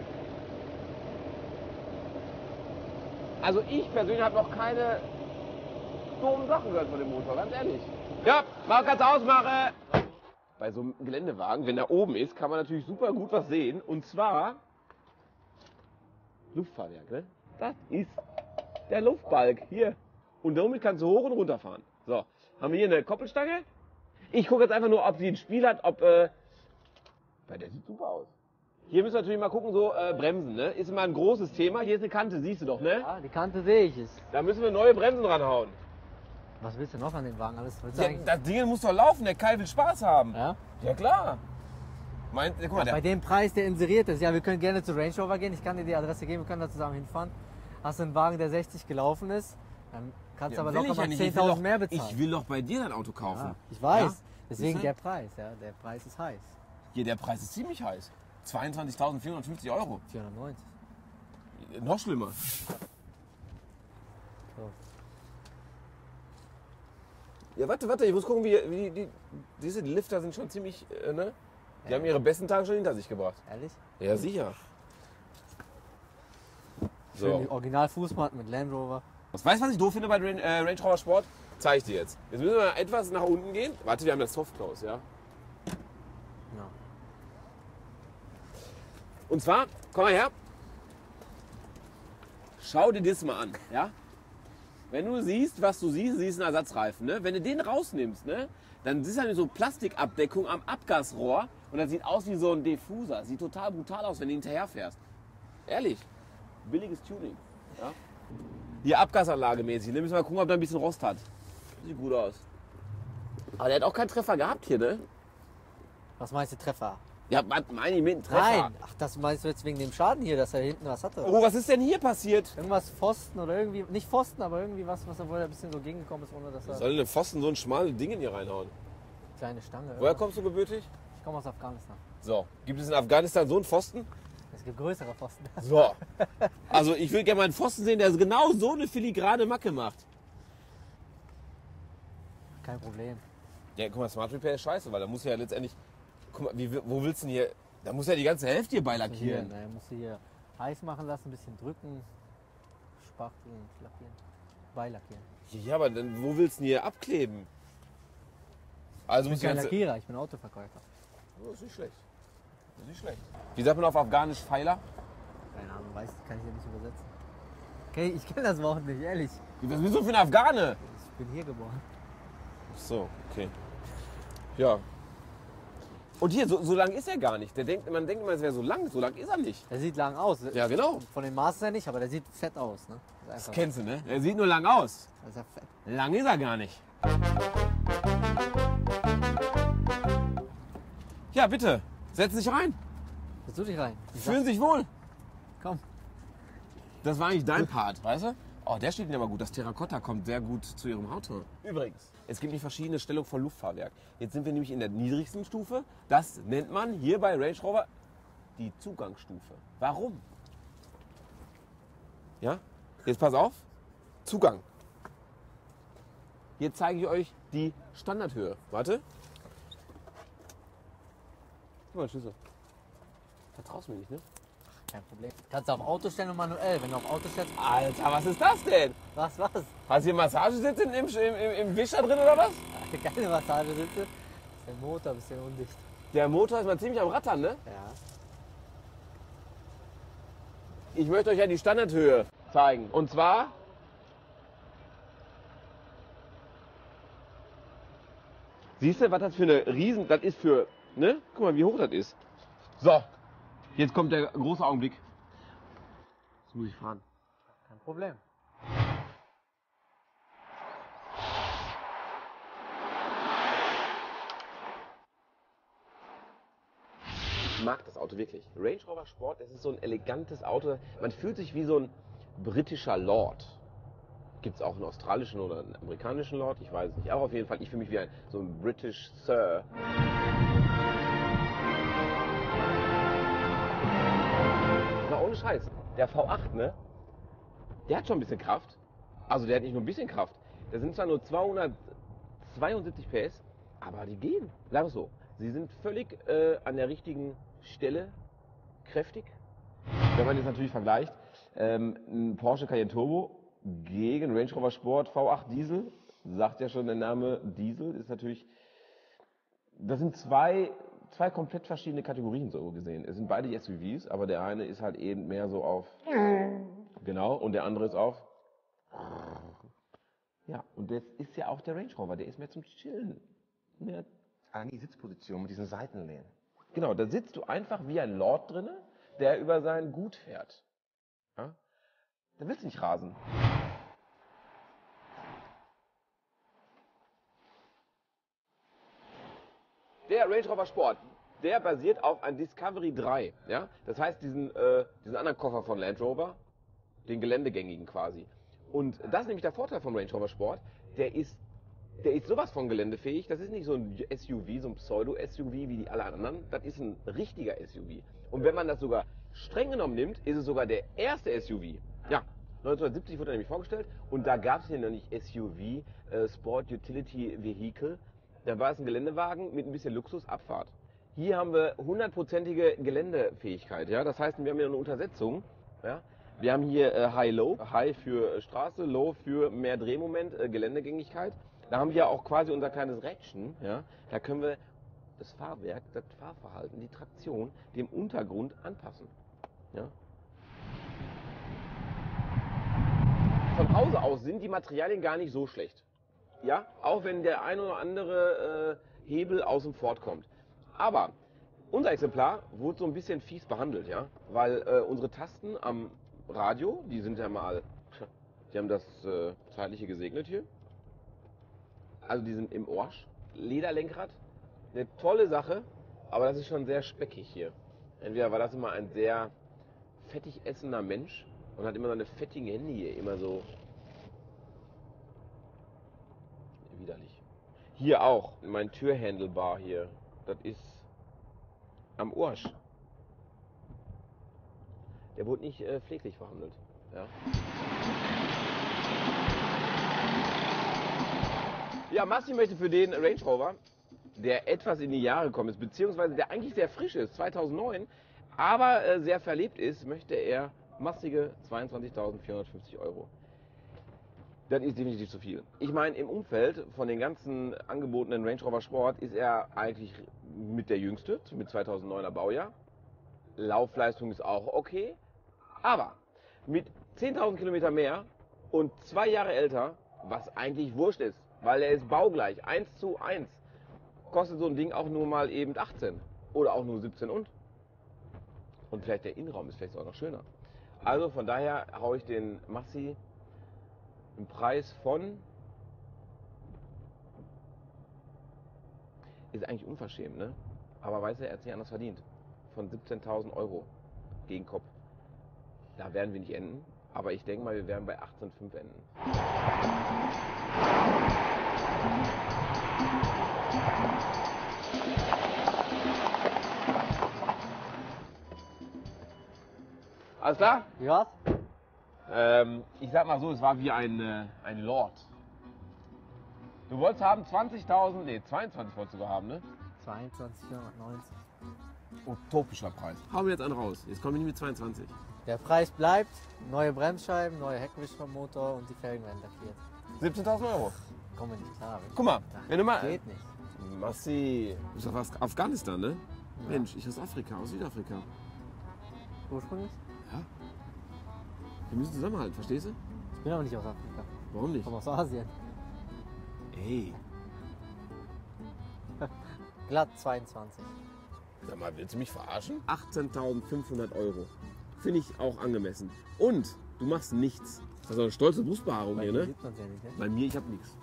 Also ich persönlich habe noch keine dummen Sachen gehört von dem Motor, ganz ehrlich. Ja, kannst du ausmachen. Bei so einem Geländewagen, wenn er oben ist, kann man natürlich super gut was sehen. Und zwar Luftfahrwerk, ne? Das ist der Luftbalg hier. Und damit kannst du hoch und runter fahren. So, haben wir hier eine Koppelstange. Ich gucke jetzt einfach nur, ob sie ein Spiel hat, ob. Weil der sieht super aus. Hier müssen wir natürlich mal gucken, so Bremsen, ne? Ist immer ein großes Thema. Hier ist eine Kante, siehst du doch, ne? Ja, die Kante sehe ich es. Da müssen wir neue Bremsen ranhauen. Was willst du noch an dem Wagen? Alles willst du Ja, eigentlich? das Ding muss doch laufen, der Kai will Spaß haben. Ja? Ja klar. Guck mal, Bei der, dem Preis, der inseriert ist. Ja, wir können gerne zu Range Rover gehen. Ich kann dir die Adresse geben, wir können da zusammen hinfahren. Hast du einen Wagen, der 60 gelaufen ist, dann kannst du aber will locker ich ja mal nicht. Ich will 10.000 doch- mehr bezahlen. Ich will doch bei dir dein Auto kaufen. Ja, ich weiß. Ja? Deswegen Siehst du? der Preis. Ja, der Preis ist heiß. Hier, der Preis ist ziemlich heiß. 22.450 Euro. 490. Noch schlimmer. So. Ja, warte, ich muss gucken, wie diese Lifter sind schon ziemlich, ne? Die haben ihre besten Tage schon hinter sich gebracht. Ehrlich? Ja, sicher. Schön die So. Original Fußmatten mit Land Rover. Weißt du, was ich doof finde bei Range Rover Sport? Zeige ich dir jetzt. Jetzt müssen wir etwas nach unten gehen. Warte, wir haben das Soft Close, ja? Ja. Und zwar, komm mal her. Schau dir das mal an, ja? Wenn du siehst, was du siehst, siehst du einen Ersatzreifen, ne? Wenn du den rausnimmst, ne? Dann ist da so Plastikabdeckung am Abgasrohr und das sieht aus wie so ein Diffuser. Sieht total brutal aus, wenn du hinterher fährst. Ehrlich, billiges Tuning, ja? Hier Abgasanlage mäßig, ne? Müssen wir mal gucken, ob der ein bisschen Rost hat. Sieht gut aus. Aber der hat auch keinen Treffer gehabt hier, ne? Was meinst du, Treffer? Ja, was meine ich mit einem Treffer? Nein, ach, das meinst du jetzt wegen dem Schaden hier, dass er hinten was hatte? Oh, was ist denn hier passiert? Irgendwas Pfosten oder irgendwie, nicht Pfosten, aber irgendwie was er wohl ein bisschen so gegengekommen ist, ohne dass er... Soll eine Pfosten so ein schmales Ding in hier reinhauen? Kleine Stange. Woher kommst du gebürtig? Ich komme aus Afghanistan. So, gibt es in Afghanistan so einen Pfosten? Es gibt größere Pfosten. So. Also ich will gerne mal einen Pfosten sehen, der genau so eine filigrane Macke macht. Kein Problem. Ja, guck mal, Smart Repair ist scheiße, weil da muss ja letztendlich... Guck mal, wo willst du denn hier... Da muss ja die ganze Hälfte hier beilackieren. Hier, musst du hier heiß machen lassen, ein bisschen drücken, spachteln, lackieren, beilackieren. Ja, aber dann, wo willst du denn hier abkleben? Also Ich muss bin kein ganze... Lackierer, ich bin Autoverkäufer. Oh, das ist nicht schlecht. Das ist nicht schlecht. Wie sagt man auf Afghanisch Pfeiler? Keine Ahnung, kann ich ja nicht übersetzen. Ich kenne das Wort nicht, ehrlich. Was bist du für ein Afghane? Ich bin hier geboren. Ach so, okay. Ja. Und hier, so lang ist er gar nicht. Man denkt immer, es wäre so lang ist er nicht. Der sieht lang aus. Ja, genau. Von den Maßen her nicht, aber der sieht fett aus. Ne? Das kennst du, ne? Er sieht nur lang aus. Das ist ja fett. Lang ist er gar nicht. Ja, bitte. Setzen Sie sich rein. Setz du dich rein. Fühlen Sie sich wohl. Komm. Das war eigentlich dein Part, weißt du? Oh, der steht mir aber gut. Das Terrakotta kommt sehr gut zu Ihrem Auto. Übrigens, es gibt die verschiedene Stellungen von Luftfahrwerk. Jetzt sind wir nämlich in der niedrigsten Stufe. Das nennt man hier bei Range Rover die Zugangsstufe. Warum? Ja? Jetzt pass auf. Zugang. Hier zeige ich euch die Standardhöhe. Warte. Guck mal, Schlüssel. Vertraust mir nicht, ne? Kein Problem. Kannst du auf Auto stellen und manuell. Wenn du auf Auto stellst. Alter, was ist das denn? Was? Hast du hier Massagesitz im Wischer drin oder was? Keine Massagesitze. Ist der Motor ein bisschen undicht. Der Motor ist mal ziemlich am Rattern, ne? Ja. Ich möchte euch ja die Standardhöhe zeigen. Und zwar... Siehst du, was das für eine Riesen... Das ist für... Ne? Guck mal, wie hoch das ist. So. Jetzt kommt der große Augenblick. Jetzt muss ich fahren. Kein Problem. Ich mag das Auto wirklich. Range Rover Sport, das ist so ein elegantes Auto. Man fühlt sich wie so ein britischer Lord. Gibt es auch einen australischen oder einen amerikanischen Lord? Ich weiß es nicht. Aber auf jeden Fall, ich fühle mich wie so ein British Sir. Aber ohne Scheiß. Der V8, ne? Der hat schon ein bisschen Kraft. Also der hat nicht nur ein bisschen Kraft. Der sind zwar nur 272 PS, aber die gehen. Sag es so. Sie sind völlig an der richtigen Stelle kräftig. Wenn man jetzt natürlich vergleicht, ein Porsche Cayenne Turbo gegen Range Rover Sport V8 Diesel, sagt ja schon der Name Diesel, ist natürlich, das sind zwei komplett verschiedene Kategorien so gesehen. Es sind beide SUVs, aber der eine ist halt eben mehr so auf, genau, und der andere ist auf, ja, und das ist ja auch der Range Rover, der ist mehr zum Chillen. Mehr an die Sitzposition mit diesen Seitenlehnen. Genau, da sitzt du einfach wie ein Lord drinne, der über sein Gut fährt. Ja? Da willst du nicht rasen. Der Range Rover Sport, der basiert auf einem Discovery 3. Ja? Das heißt, diesen anderen Koffer von Land Rover, den geländegängigen quasi. Und das ist nämlich der Vorteil vom Range Rover Sport. Der ist sowas von geländefähig. Das ist nicht so ein SUV, so ein Pseudo-SUV wie die alle anderen. Das ist ein richtiger SUV. Und wenn man das sogar streng genommen nimmt, ist es sogar der erste SUV. Ja, 1970 wurde er nämlich vorgestellt und da gab es hier noch nicht SUV, Sport Utility Vehicle. Da war es ein Geländewagen mit ein bisschen Luxusabfahrt. Hier haben wir 100%ige Geländefähigkeit. Ja? Das heißt, wir haben hier eine Untersetzung. Ja? Wir haben hier High-Low. High für Straße, Low für mehr Drehmoment, Geländegängigkeit. Da haben wir auch quasi unser kleines Rädchen. Ja? Da können wir das Fahrwerk, das Fahrverhalten, die Traktion dem Untergrund anpassen. Ja? Von Hause aus sind die Materialien gar nicht so schlecht. Ja? Auch wenn der ein oder andere Hebel aus dem Ford kommt. Aber unser Exemplar wurde so ein bisschen fies behandelt, ja? Weil unsere Tasten am Radio, die sind ja mal, die haben das Zeitliche gesegnet hier. Also die sind im Orsch. Lederlenkrad, eine tolle Sache, aber das ist schon sehr speckig hier. Entweder war das immer ein sehr fettig essender Mensch und hat immer seine fettigen Hände hier immer so widerlich. Hier auch, mein Türhandelbar hier, das ist am Arsch. Der wurde nicht pfleglich verhandelt. Ja. Ja, Massi möchte für den Range Rover, der etwas in die Jahre gekommen ist, beziehungsweise der eigentlich sehr frisch ist, 2009, aber sehr verlebt ist, möchte er massige 22.450 Euro. Das ist definitiv zu viel. Ich meine, im Umfeld von den ganzen angebotenen Range Rover Sport ist er eigentlich mit der jüngste, mit 2009er Baujahr. Laufleistung ist auch okay, aber mit 10.000 Kilometer mehr und 2 Jahre älter, was eigentlich wurscht ist, weil er ist baugleich, 1:1, kostet so ein Ding auch nur mal eben 18 oder auch nur 17 und vielleicht der Innenraum ist vielleicht auch noch schöner. Also von daher haue ich den Massi im Preis von, ist eigentlich unverschämt, ne? Aber weiß er hat es nicht anders verdient, von 17.000 Euro gegen Kopf. Da werden wir nicht enden, aber ich denke mal, wir werden bei 18,5 enden. Alles klar? Ja? Ich sag mal so, es war wie ein Lord. Du wolltest haben 20.000, nee, 22 wolltest du sogar haben, ne? 22,490. Utopischer Preis. Hauen wir jetzt einen raus. Jetzt kommen wir nicht mit 22. Der Preis bleibt, neue Bremsscheiben, neue Heckwischermotor und die Felgen werden lackiert. 17.000 Euro. Kommen wir nicht klar. Guck mal, wenn du mal... Geht nicht. Massi. Du bist aus Afghanistan, ne? Ja. Mensch, ich aus Afrika, aus Südafrika. Ursprünglich? Ja. Wir müssen zusammenhalten, verstehst du? Ich bin aber nicht aus Afrika. Warum Ich nicht? komme aus Asien. Ey, Glatt 22. sag mal, willst du mich verarschen? 18.500 Euro. Finde ich auch angemessen. Und du machst nichts. Das ist doch eine stolze Brustbehaarung Bei hier, mir ne? sieht man's ja nicht, ne? Bei mir, ich habe nichts.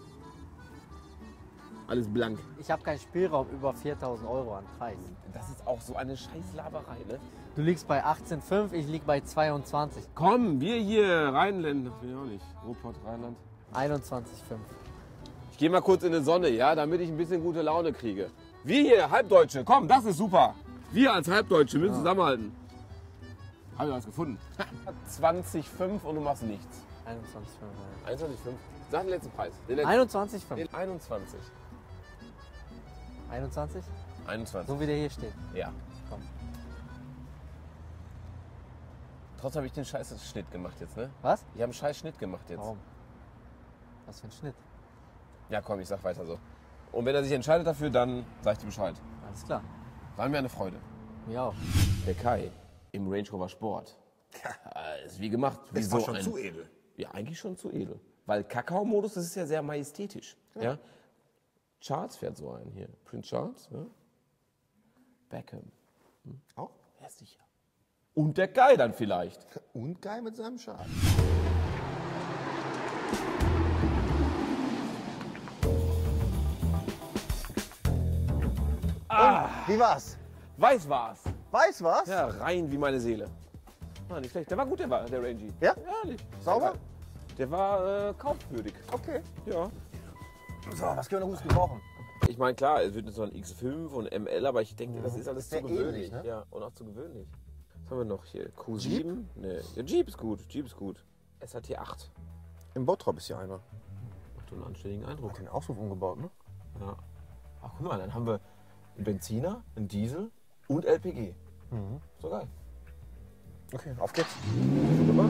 Alles blank. Ich habe keinen Spielraum über 4.000 Euro an Preis. Das ist auch so eine Scheißlaberei, ne? Du liegst bei 18,5, ich lieg bei 22. Komm, wir hier, Rheinland. Will ich auch nicht. Ruhrpott, Rheinland. 21,5. Ich gehe mal kurz in die Sonne, ja, damit ich ein bisschen gute Laune kriege. Wir hier, Halbdeutsche, komm, das ist super. Wir als Halbdeutsche müssen zusammenhalten. Haben wir was gefunden? 20,5 und du machst nichts. 21,5. 21,5. Sag den letzten Preis. Den letzten. 21,5. Den 21. 21? 21. So wie der hier steht. Ja. Komm. Trotzdem habe ich den scheiß Schnitt gemacht jetzt, ne? Was? Ich habe einen scheiß Schnitt gemacht jetzt. Warum? Was für ein Schnitt? Ja, komm, ich sag weiter so. Und wenn er sich entscheidet dafür, dann sag ich dir Bescheid. Alles klar. War mir eine Freude. Mir auch. Der Kai im Range Rover Sport. Ist wie gemacht. Wie Das so war schon ein, zu edel. Ja, eigentlich schon zu edel. Weil Kakao-Modus, das ist ja sehr majestätisch. Ja. Charles fährt so ein hier. Prince Charles. Ja. Beckham. Auch? Ja, sicher. Und der Guy dann vielleicht. Und geil mit seinem Schal. Wie war's? Weiß war's. Weiß was? Ja, rein wie meine Seele. Ah, nicht schlecht. Der war gut, der Rangy. Ja? Ehrlich. Sauber? Der war kaufwürdig. Okay. Ja. So, was können wir noch gut gebrauchen? Ich meine, klar, es wird jetzt noch ein X5 und ML, aber ich denke, das ist alles Sehr zu gewöhnlich. ähnlich, ne? Ja, und auch zu gewöhnlich. Was haben wir noch hier? Q7? Nee. Ja, Jeep ist gut. Jeep ist gut. SHT 8. Im Bottrop ist ja einer. Macht schon einen anständigen Eindruck. Hat den Auspuff umgebaut, ne? Ja. Ach, guck mal, dann haben wir einen Benziner, einen Diesel und LPG. So geil. Okay, auf geht's. Super.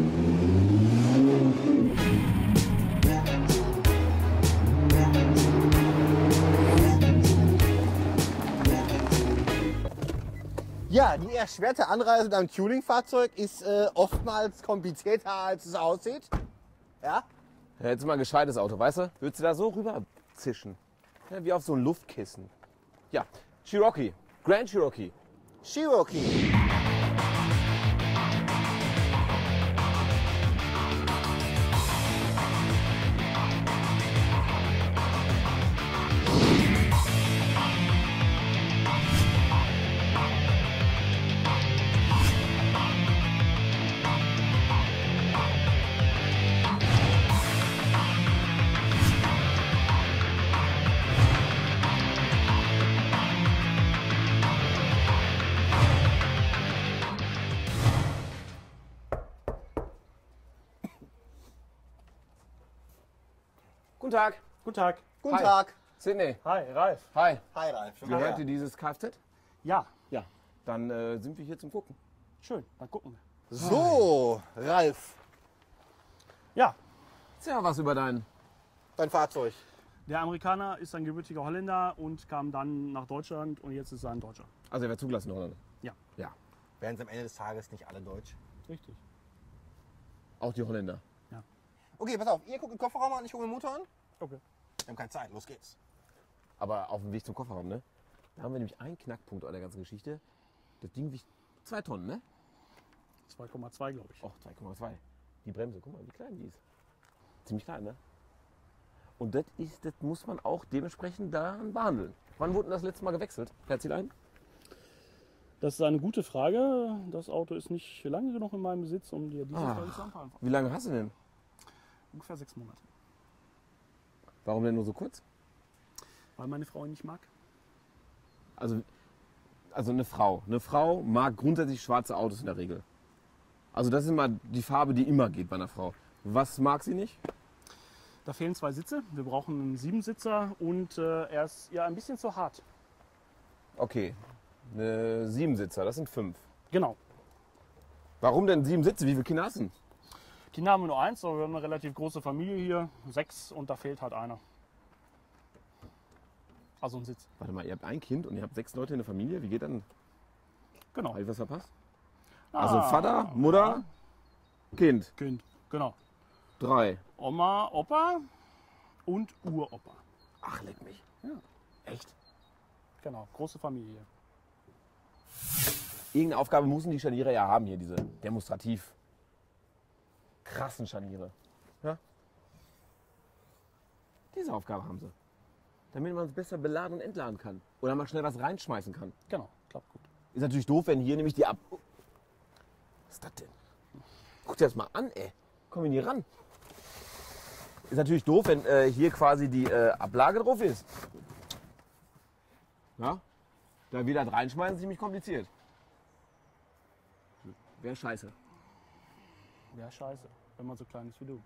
Ja, die erschwerte Anreise mit einem Tuning-Fahrzeug ist oftmals komplizierter, als es aussieht. Ja? Ja, jetzt mal ein gescheites Auto, weißt du? Würdest du da so rüber zischen? Ja, wie auf so ein Luftkissen. Ja, Cherokee. Grand Cherokee. Cherokee. Guten Tag. Guten Tag. Guten Hi. Tag. Sydney. Hi, Ralf. Hi. Hi Ralf. Gehört dir dieses Kfz? Ja, Ja. Dann sind wir hier zum Gucken. schön. Dann gucken wir. So, Ralf, Ja, Erzähl mal was über deinen. dein Fahrzeug. der Amerikaner ist ein gebürtiger Holländer und kam dann nach Deutschland und jetzt ist er ein Deutscher. Also er wird zugelassen, oder? Ja, Ja. Werden es am Ende des Tages nicht alle deutsch? richtig. Auch die Holländer. Okay, pass auf, ihr guckt den Kofferraum an, ich gucke den Motor an. Okay. Wir haben keine Zeit, los geht's. Aber auf dem Weg zum Kofferraum, ne? Da haben wir nämlich einen Knackpunkt an der ganzen Geschichte. Das Ding wiegt 2 Tonnen, ne? 2,2 glaube ich. Och, 2,2. Die Bremse, guck mal, wie klein die ist. Ziemlich klein, ne? Und das muss man auch dementsprechend daran behandeln. Wann wurde denn das letzte Mal gewechselt? Herr Zielein? Das ist eine gute Frage. Das Auto ist nicht lange genug in meinem Besitz, um dir diese Ah. Frage zu beantworten. Wie lange hast du denn? Ungefähr 6 Monate. Warum denn nur so kurz? Weil meine Frau ihn nicht mag. Also eine Frau. Eine Frau mag grundsätzlich schwarze Autos in der Regel. Also das ist immer die Farbe, die immer geht bei einer Frau. Was mag sie nicht? Da fehlen 2 Sitze. Wir brauchen einen 7-Sitzer und er ist ja ein bisschen zu hart. Okay, eine 7-Sitzer, das sind 5. Genau. Warum denn 7 Sitze? Wie viele Kinder hast du denn? Kinder haben wir nur 1, aber wir haben eine relativ große Familie hier. 6 und da fehlt halt einer. Also ein Sitz. Warte mal, ihr habt ein Kind und ihr habt 6 Leute in der Familie. Wie geht dann? Genau. Habe ich was verpasst? Also Vater, Mutter, Kind. Kind. Genau. 3. Oma, Opa und Uropa. Ach, leck mich. Ja. Echt? Genau, große Familie. Irgendeine Aufgabe müssen die Scharniere ja haben hier, diese demonstrativ krassen Scharniere. Ja? Diese Aufgabe haben sie. Damit man es besser beladen und entladen kann. Oder mal schnell was reinschmeißen kann. Genau, klappt gut. Ist natürlich doof, wenn hier nämlich die Was ist das denn? Guck dir das mal an, ey. Komm ich nie ran. Ist natürlich doof, wenn hier quasi die Ablage drauf ist. Ja? Da wieder reinschmeißen ist ziemlich kompliziert. Wäre scheiße. Ja, scheiße, wenn man so klein ist wie du.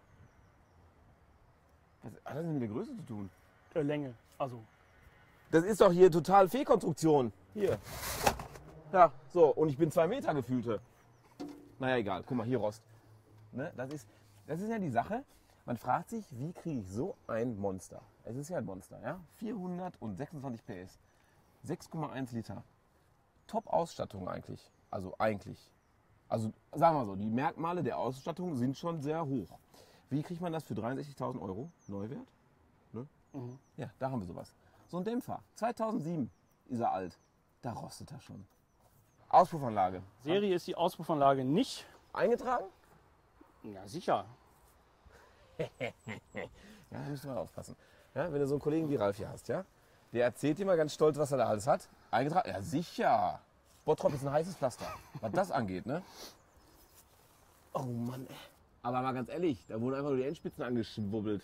Was hat das denn mit der Größe zu tun? Länge, also Das ist doch hier total Fehlkonstruktion. Hier. Ja, so. Und ich bin 2 Meter gefühlte. Naja, egal. Guck mal, hier Rost. Ne? Das ist ja die Sache. Man fragt sich, wie kriege ich so ein Monster? Es ist ja ein Monster, ja? 426 PS. 6,1 Liter. Top-Ausstattung eigentlich. Also eigentlich. Also sagen wir so, die Merkmale der Ausstattung sind schon sehr hoch. Wie kriegt man das für 63.000 Euro Neuwert? Ne? Ja, da haben wir sowas. So ein Dämpfer. 2007 ist er alt. Da rostet er schon. Auspuffanlage. Serie ist die Auspuffanlage nicht. Eingetragen? Ja, sicher. Ja, da müsst ihr mal aufpassen. Ja, wenn du so einen Kollegen wie Ralf hier hast, ja? Der erzählt dir mal ganz stolz, was er da alles hat. Eingetragen? Ja, sicher. Bottrop ist ein heißes Pflaster, was das angeht, ne? Oh Mann, ey. Aber mal ganz ehrlich, da wurden einfach nur die Endspitzen angeschwubbelt.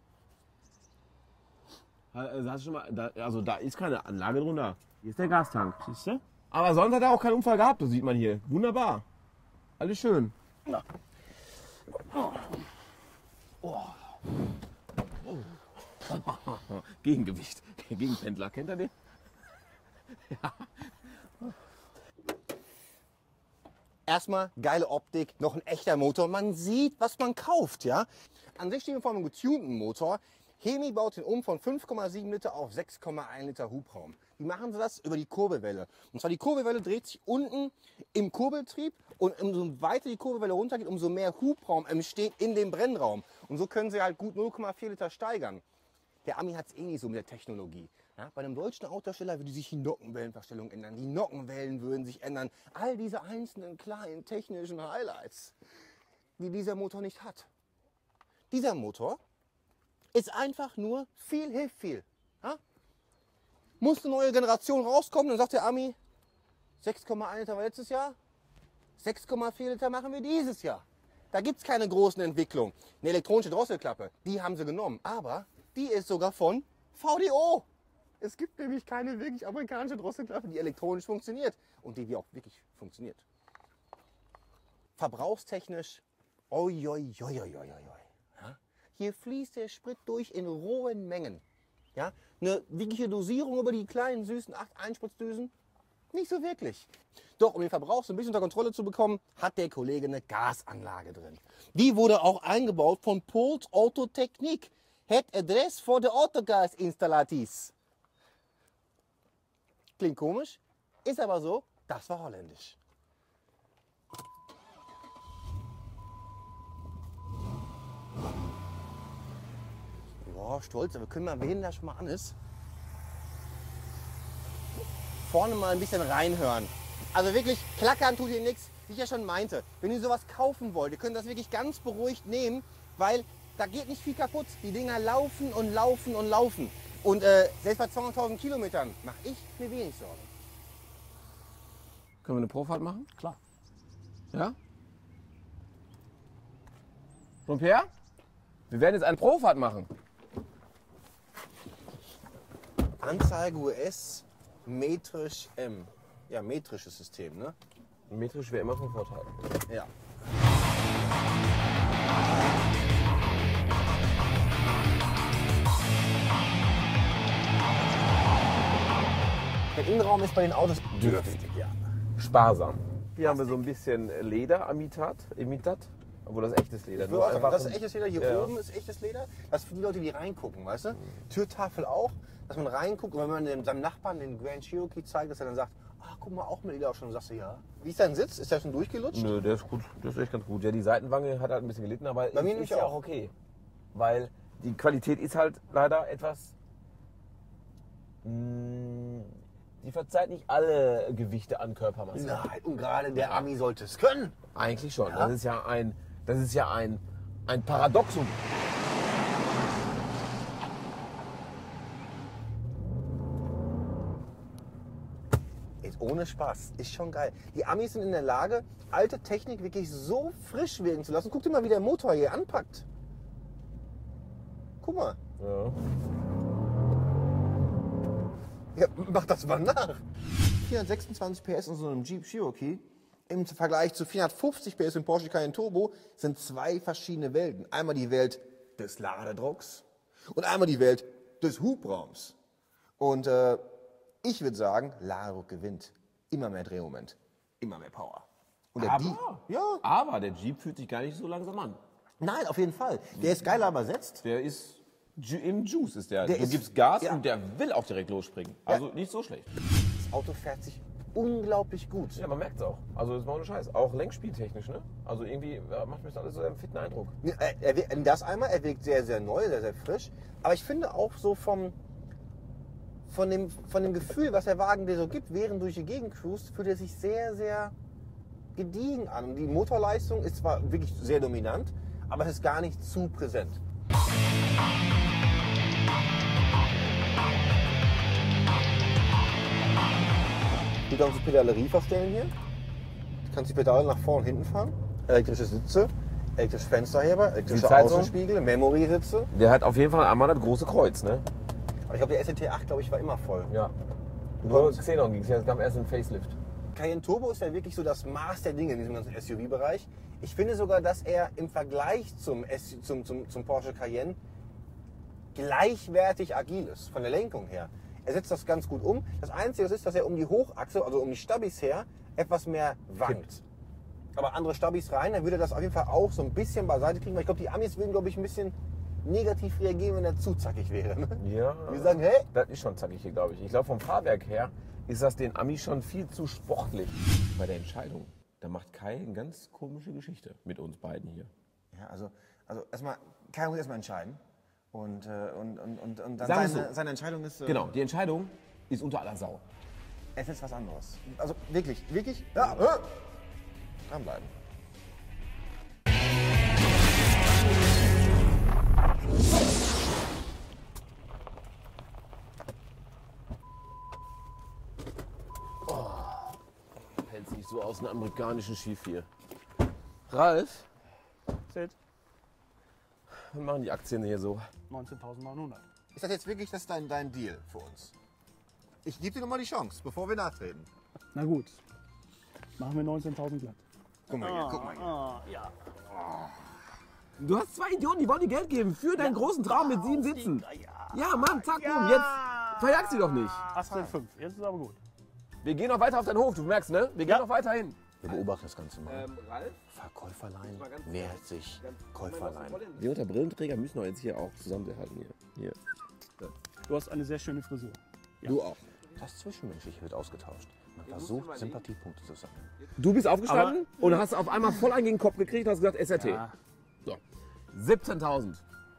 Also, hast du schon mal, da ist keine Anlage drunter. Hier ist der Gastank. Siehst du? Aber sonst hat er auch keinen Unfall gehabt, das sieht man hier. Wunderbar. Alles schön. Ja. Gegengewicht. Gegenpendler, kennt ihr den? Ja. Erstmal geile Optik, noch ein echter Motor. Man sieht, was man kauft, ja. An sich stehen wir vor einem getunten Motor. Hemi baut den um von 5,7 Liter auf 6,1 Liter Hubraum. Wie machen sie das? Über die Kurbelwelle. Und zwar die Kurbelwelle dreht sich unten im Kurbeltrieb und umso weiter die Kurbelwelle runtergeht, umso mehr Hubraum entsteht in dem Brennraum. Und so können sie halt gut 0,4 Liter steigern. Der Ami hat es eh nicht so mit der Technologie. Ja, bei einem deutschen Autohersteller würde sich die Nockenwellenverstellung ändern, die Nockenwellen würden sich ändern. All diese einzelnen kleinen technischen Highlights, die dieser Motor nicht hat. Dieser Motor ist einfach nur viel hilft viel. Ja? Muss eine neue Generation rauskommen, dann sagt der Ami, 6,1 Liter war letztes Jahr, 6,4 Liter machen wir dieses Jahr. Da gibt es keine großen Entwicklungen. Eine elektronische Drosselklappe, die haben sie genommen, aber die ist sogar von VDO. Es gibt nämlich keine wirklich amerikanische Drosselklappe, die elektronisch funktioniert und die auch wirklich funktioniert. Verbrauchstechnisch, oi, oi, oi, oi, oi, oi. Ja? Hier fließt der Sprit durch in rohen Mengen. Ja? Eine wirkliche Dosierung über die kleinen süßen 8 Einspritzdüsen? Nicht so wirklich. Doch, um den Verbrauch so ein bisschen unter Kontrolle zu bekommen, hat der Kollege eine Gasanlage drin. Die wurde auch eingebaut von Pols Autotechnik. Het Adress voor de Autogasinstallaties. Klingt komisch, ist aber so, das war holländisch. Ja, stolz, aber wir können mal wen da schon mal an ist. Vorne mal ein bisschen reinhören. Also wirklich, klackern tut ihr nichts, wie ich ja schon meinte. Wenn ihr sowas kaufen wollt, ihr könnt das wirklich ganz beruhigt nehmen, weil da geht nicht viel kaputt. Die Dinger laufen und laufen und laufen. Und selbst bei 200.000 Kilometern mache ich mir wenig Sorgen. Können wir eine Profahrt machen? Klar. Ja? Jean-Pierre? Wir werden jetzt eine Profahrt machen. Anzeige US, metrisch M. Ja, metrisches System, ne? Metrisch wäre immer von Vorteil. Ja. Der Innenraum ist bei den Autos dürftig, ja. Sparsam. Hier haben wir so ein bisschen Lederimitat, obwohl das echtes Leder. Das ist echtes Leder, hier Ja. oben ist echtes Leder. Das ist für die Leute, die reingucken, weißt du? Türtafel auch, dass man reinguckt und wenn man seinem Nachbarn den Grand Cherokee zeigt, dass er dann sagt, ach guck mal, auch mit Leder auch schon, sagst du ja. Wie ist dein Sitz? Ist der schon durchgelutscht? Nö, der ist gut, das ist echt ganz gut. Ja, die Seitenwange hat halt ein bisschen gelitten, aber Bei mir ist nämlich ja auch. auch okay. Weil die Qualität ist halt leider etwas... Die verzeiht nicht alle Gewichte an Körpermasse. Nein, und gerade der Ami sollte es können. Eigentlich schon. Ja? Das ist ja ein Paradoxum. Jetzt ohne Spaß, ist schon geil. Die Amis sind in der Lage, alte Technik wirklich so frisch wirken zu lassen. Guck dir mal, wie der Motor hier anpackt. Guck mal. Ja. Ja, mach das mal nach. 426 PS in so einem Jeep Cherokee im Vergleich zu 450 PS im Porsche Cayenne Turbo sind zwei verschiedene Welten. Einmal die Welt des Ladedrucks und einmal die Welt des Hubraums. Und ich würde sagen, Ladedruck gewinnt. Immer mehr Drehmoment, immer mehr Power. Und Aber der Jeep fühlt sich gar nicht so langsam an. Nein, auf jeden Fall. Der ist geil übersetzt. Der ist im Juice ist der. Der Du ist- gibst Gas ja. und der will auch direkt losspringen. Also nicht so schlecht. Das Auto fährt sich unglaublich gut. Ja, man merkt es auch. Also das ist mal ohne Scheiß. Auch lenkspieltechnisch, ne? Also irgendwie macht mir das alles so einen fitten Eindruck. Das einmal, er wirkt sehr, sehr neu, sehr, sehr frisch. Aber ich finde auch so von dem Gefühl, was der Wagen dir so gibt, während du durch die Gegend cruist, fühlt er sich sehr, sehr gediegen an. Und die Motorleistung ist zwar wirklich sehr dominant, aber es ist gar nicht zu präsent. Du kannst die Pedalerie verstellen hier. Du kannst die Pedale nach vorne und hinten fahren. Elektrische Sitze, elektrische Fensterheber, elektrische Sitzheizung. Außenspiegel, Memory-Sitze. Der hat auf jeden Fall einmal das große Kreuz, ne? Aber ich glaube, der SLT8, glaube ich, war immer voll. Ja. Nur Xenon ging es ja, es gab erst einen Facelift. Cayenne Turbo ist ja wirklich so das Maß der Dinge in diesem ganzen SUV-Bereich. Ich finde sogar, dass er im Vergleich zum Porsche Cayenne gleichwertig agil ist, von der Lenkung her. Er setzt das ganz gut um. Das Einzige ist, dass er um die Hochachse, also um die Stabis her, etwas mehr wankt. aber andere Stabis rein, dann würde das auf jeden Fall auch so ein bisschen beiseite kriegen. Weil ich glaube, die Amis würden, glaube ich, ein bisschen negativ reagieren, wenn er zu zackig wäre. Ne? Ja. Die sagen, hey, Das ist schon zackig hier, glaube ich. Ich glaube, vom Fahrwerk her ist das den Amis schon viel zu sportlich. Bei der Entscheidung, da macht Kai eine ganz komische Geschichte mit uns beiden hier. ja, also erstmal, Kai muss erstmal entscheiden. Und dann Sagen wir so. seine Entscheidung ist. Genau, die Entscheidung ist unter aller Sau. Es ist was anderes. Also wirklich. Ja, dranbleiben. Hält sich so aus einem amerikanischen Schiff hier. Ralf, Seht, was machen die Aktien hier so? 19.900. Ist das jetzt wirklich dein Deal für uns? Ich gebe dir nochmal die Chance, bevor wir nachtreten. Na gut, machen wir 19.000 glatt. Guck mal hier, guck mal hier. Ja. Du hast zwei Idioten, die wollen dir Geld geben für deinen großen Traum mit 7 Sitzen. Ja, Mann, zack, boom, jetzt verjagst sie doch nicht. 18,5. Jetzt ist aber gut. Wir gehen noch weiter auf deinen Hof, du merkst, ne? Wir gehen noch weiter hin. Wir beobachten das Ganze mal. Ralf? Verkäuferlein nähert sich Käuferlein. Wir unter Brillenträger müssen doch jetzt hier auch zusammenhalten. Hier. Du hast eine sehr schöne Frisur. Du auch. Das Zwischenmenschliche wird ausgetauscht. Man versucht, Sympathiepunkte zu sammeln. Du bist aufgestanden und hast auf einmal voll einen gegen den Kopf gekriegt und hast gesagt SRT. Ja. So. 17.000.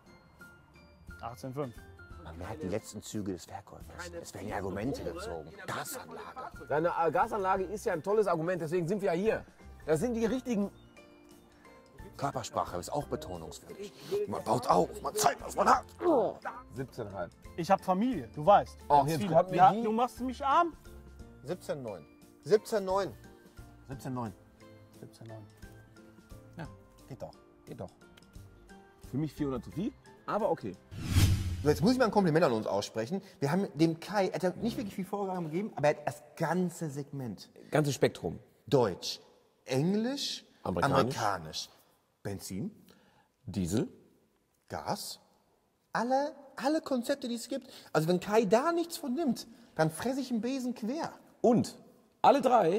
18,5. Man merkt die letzten Züge des Verkäufers. Es werden ja Argumente gezogen. Gasanlage. Deine Gasanlage ist ja ein tolles Argument, deswegen sind wir ja hier. Das sind die richtigen. Körpersprache ist auch betonungswürdig. Man baut auf, man zeigt, was man hat. 17,5. Ich habe Familie, du weißt. Oh, Ganz jetzt viele. kommt mir Ja, die- du machst mich arm. 17,9. 17,9. 17,9. 17,9. Geht doch. Geht doch. Für mich 400 zu viel, aber okay. So, jetzt muss ich mal ein Kompliment an uns aussprechen. Wir haben dem Kai, er hat nicht wirklich viel Vorgaben gegeben, aber er hat das ganze Segment. Ganzes Spektrum. Deutsch, Englisch, Amerikanisch. Amerikanisch. Benzin, Diesel. Gas, alle Konzepte, die es gibt. Also wenn Kai da nichts von nimmt, dann fresse ich einen Besen quer. Und alle drei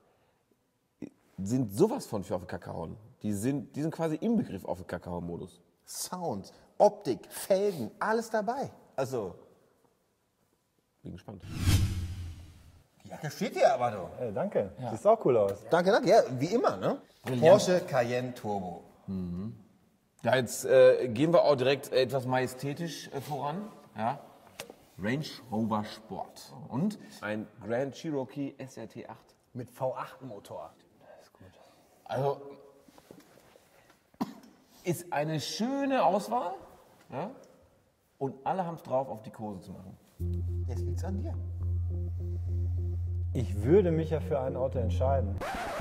sind sowas von für auf den Kakaoen. Die sind quasi im Begriff auf den Kakao-Modus. Sound, Optik, Felgen, alles dabei. Also, Bin gespannt. die Jacke steht hier aber doch. Danke. Sieht auch cool aus. Danke, ja, wie immer, ne? Porsche Cayenne Turbo. Ja, jetzt gehen wir auch direkt etwas majestätisch voran. Ja. Range Rover Sport. Und ein Grand Cherokee SRT 8. Mit V8-Motor. Also ist eine schöne Auswahl. Ja? Und alle haben es drauf, auf die Kurse zu machen. Jetzt liegt's an dir. Ich würde mich ja für ein Auto entscheiden.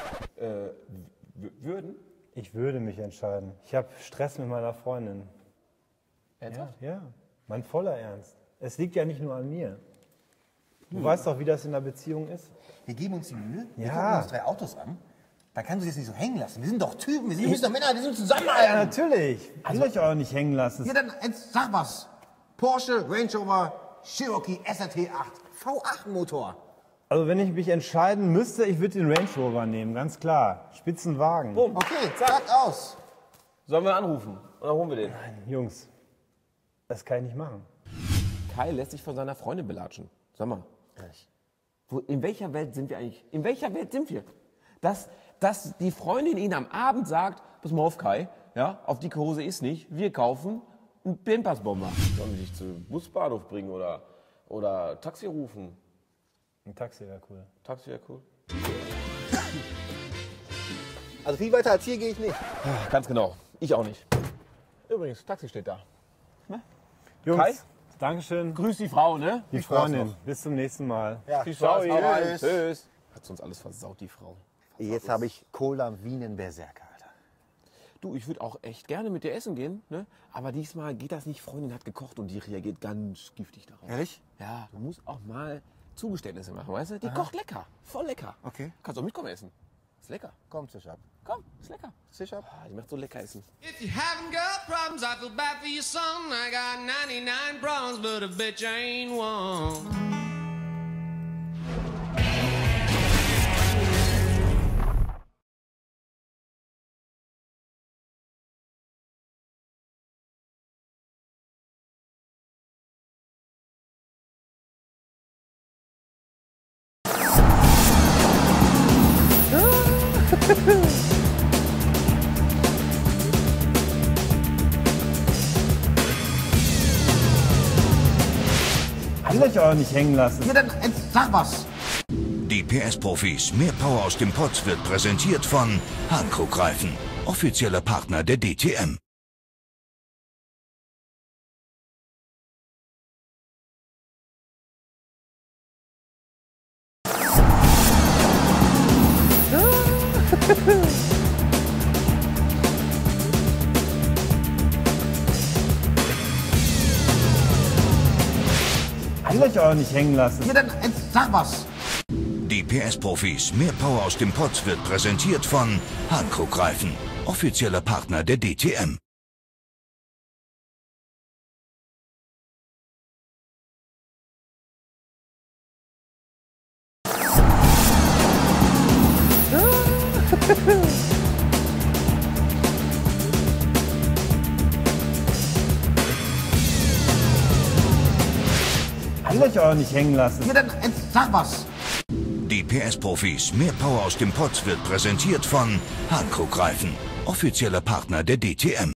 Würden? Ich würde mich entscheiden. Ich habe Stress mit meiner Freundin. Ernsthaft? Ja, mein voller Ernst. Es liegt ja nicht nur an mir. Du weißt doch, wie das in der Beziehung ist. Wir geben uns die Mühe, wir Ja. gucken uns 3 Autos an. Da kannst du das nicht so hängen lassen. Wir sind doch Typen, wir sind doch Männer, wir sind zusammen. Ja, natürlich. Will ich auch nicht hängen lassen. Ja, dann jetzt sag was. Porsche Range Rover Cherokee SRT 8. V8-Motor. Also wenn ich mich entscheiden müsste, ich würde den Range Rover nehmen, ganz klar. Spitzenwagen. Okay, zack, aus. Sollen wir anrufen? Oder holen wir den? Jungs, das kann ich nicht machen. Kai lässt sich von seiner Freundin belatschen. Sag mal. In welcher Welt sind wir eigentlich? In welcher Welt sind wir? Dass die Freundin ihn am Abend sagt, pass mal auf Kai, ja, auf dicke Hose ist nicht, wir kaufen einen Pampers-Bomber. Sollen wir dich zum Busbahnhof bringen oder Taxi rufen? Ein Taxi wäre cool. Taxi wäre cool. Also viel weiter als hier gehe ich nicht. Ganz genau. Ich auch nicht. Übrigens, Taxi steht da. Jungs, Kai? Dankeschön. Grüß die Frau, ne? Die Freundin. Bis zum nächsten Mal. Ja, Viel Spaß. ciao, Hau rein. tschüss. Tschüss. Hat uns alles versaut, die Frau. Jetzt habe ich Cola Wien Berserker, Alter. Du, ich würde auch echt gerne mit dir essen gehen, ne? Aber diesmal geht das nicht. Freundin hat gekocht und die reagiert ganz giftig darauf. Ehrlich? Ja, du musst auch mal Zugeständnisse machen, weißt du? Die kocht lecker, voll lecker. Okay. Kannst auch mitkommen essen. Ist lecker. Komm, Zisch ab. Komm, ist lecker. Zisch ab. Ah, die macht so lecker Essen. If you haven't got problems, I feel bad for your son. I got 99 problems, but a bitch ain't one. Will ich auch nicht hängen lassen. Ja, dann sag was. Die PS-Profis Mehr Power aus dem Pott wird präsentiert von Hankook-Reifen, offizieller Partner der DTM. Will ich auch nicht hängen lassen. Ja, dann sag was. Die PS-Profis Mehr Power aus dem Pott wird präsentiert von Hankook-Reifen, offizieller Partner der DTM. Will ich auch nicht hängen lassen. Ja, dann sag was. Die PS-Profis Mehr Power aus dem Pott wird präsentiert von Hankook-Reifen, offizieller Partner der DTM.